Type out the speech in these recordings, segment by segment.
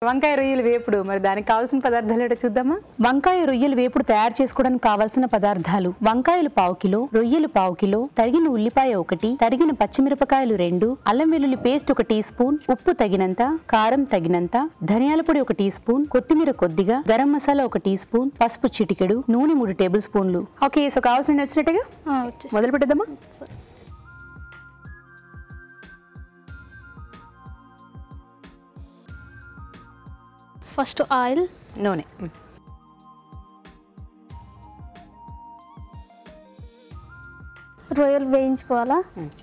వంకాయ రొయ్యల వేపుడు మరి దానికి కావాల్సిన పదార్థాలు ఏంటో చూద్దామా. వంకాయ రొయ్యల వేపుడు తయారు చేసుకోవడానికి కావాల్సిన పదార్థాలు: వంకాయలు 1/2 కిలో, రొయ్యలు 1/2 కిలో, తరిగిన ఉల్లిపాయ 1, తరిగిన పచ్చిమిరపకాయలు 2, అల్లం వెల్లుల్లి పేస్ట్ 1 టీ స్పూన్, ఉప్పు తగినంత, కారం తగినంత, ధనియాల పొడి 1 టీ స్పూన్, కొత్తిమీర కొద్దిగా, గరం మసాలా 1 టీ స్పూన్, పసుపు చిటికెడు, నూనె 3 టేబుల్ స్పూన్లు. ఓకే, సో కావాల్సిన వచ్చినట్టుగా మొదలు పెట్టేద్దామా. ఫస్ట్ ఆయిల్, నూనె, రొయ్యలు వేయించుకోవాలా.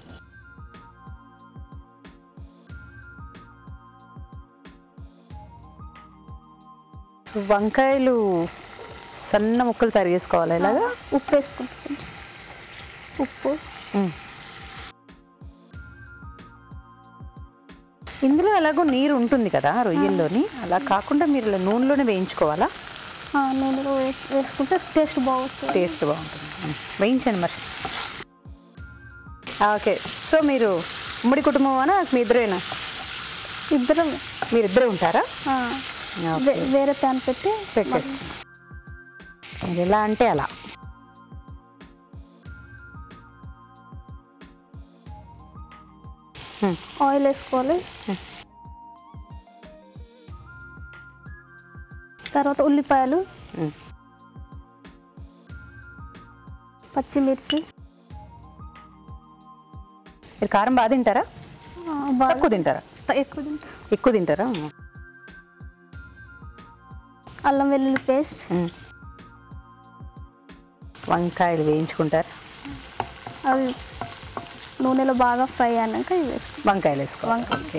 వంకాయలు సన్న ముక్కలు తరిగేసుకోవాలి. ఇలాగా ఉప్పు వేసుకుంటాం. ఉప్పు, ఇందులో ఎలాగో నీరు ఉంటుంది కదా రొయ్యల్లోని, అలా కాకుండా మీరు ఇలా నూనెలోనే వేయించుకోవాలా? నూనెలో వేసుకుంటే టేస్ట్ బాగుంటుంది. టేస్ట్ బాగుంటుంది. వేయించండి మరి. ఓకే, సో మీరు ఉమ్మడి కుటుంబమేనా, మీ ఇద్దరేనా? ఇద్దరం. మీరిద్దరే ఉంటారా? వేరే ప్యాన్ పెట్టేసి మీరు ఎలా అంటే అలా. ఆయిల్ వేసుకోవాలి. తర్వాత ఉల్లిపాయలు, పచ్చిమిర్చి. మీరు కారం బాగా తింటారా? తక్కువ తింటారా? ఎక్కువ తింటారా? అల్లం వెల్లుల్లి పేస్ట్. వంకాయలు వేయించుకుంటారు. అవి నూనెలో బాగా ఫ్రై అయ్యాక ఇవి వేసుకో. వంకాయలు వేసుకోవాలి. ఓకే,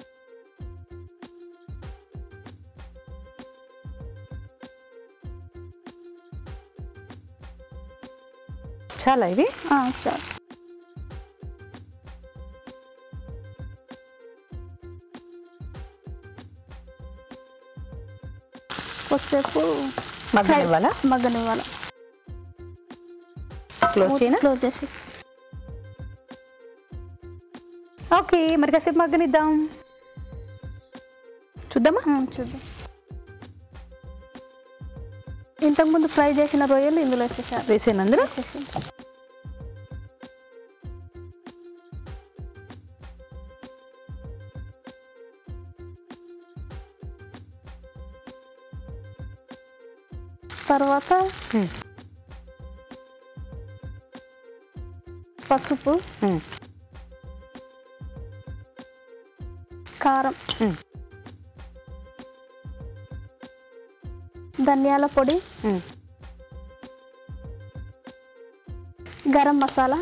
చాలా ఇవి చాలు. కొద్దిసేపు మగ్గనివ్వాలా. క్లోజ్ చేసి. ఓకే, మరి కాసేపు మగ్గనిద్దాం. చూద్దామా? చూద్దాం. ఇంతకుముందు ఫ్రై చేసిన రొయ్యలు ఇందులో వేసాను. అందులో తర్వాత పసుపు, కారం, ధనియాల పొడి, గరం మసాలా,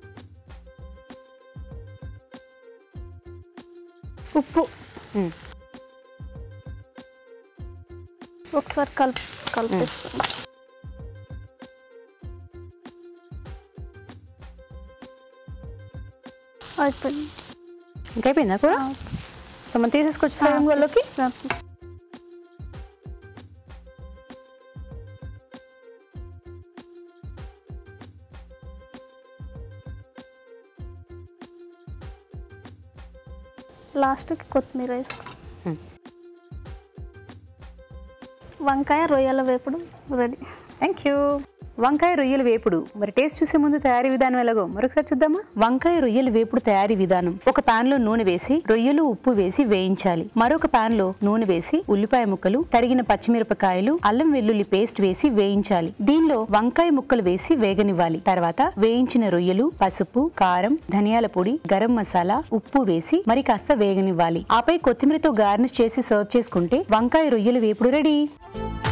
ఉప్పు. ఒకసారి కలిపేస్తాం. అయిపోయింది. ఇంకైపోయిందా కూర? సో మనం తీసేసుకొచ్చేసాం గొల్లోకి. లాస్ట్కి కొత్తిమీర వేసుకో. వంకాయ రొయ్యల వేపుడు రెడీ. Thank you. వంకాయ రొయ్యల వేపుడు మరి టేస్ట్ చూసే ముందు తయారీ విధానం ఎలాగో మరొకసారి చూద్దామా. వంకాయ రొయ్యల వేపుడు తయారీ విధానం: ఒక పాన్ లో నూనె వేసి రొయ్యలు ఉప్పు వేసి వేయించాలి. మరొక పాన్ లో నూనె వేసి ఉల్లిపాయ ముక్కలు, తరిగిన పచ్చిమిరపకాయలు, అల్లం వెల్లుల్లి పేస్ట్ వేసి వేయించాలి. దీనిలో వంకాయ ముక్కలు వేసి వేగనివ్వాలి. తర్వాత వేయించిన రొయ్యలు, పసుపు, కారం, ధనియాల పొడి, గరం మసాలా, ఉప్పు వేసి మరి కాస్త వేగనివ్వాలి. ఆపై కొత్తిమీరతో గార్నిష్ చేసి సర్వ్ చేసుకుంటే వంకాయ రొయ్యల వేపుడు రెడీ.